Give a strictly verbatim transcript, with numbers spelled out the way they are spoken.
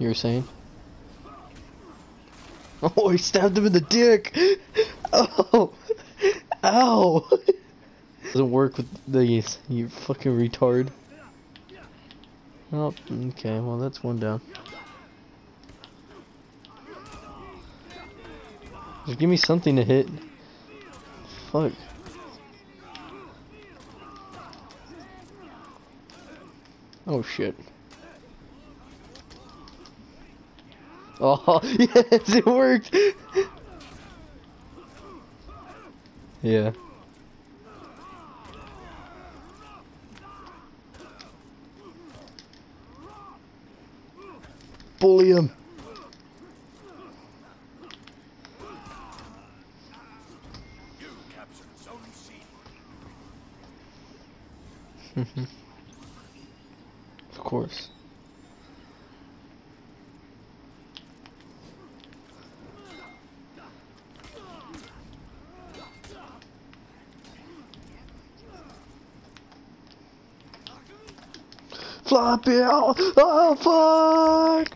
You were saying? Oh, he stabbed him in the dick! Oh! Ow! Doesn't work with these, you fucking retard. Oh, okay, well that's one down. Just give me something to hit. Fuck. Oh shit. Oh, yes, it worked! Yeah. Bully him! Of course. Flop it out! Oh fuck!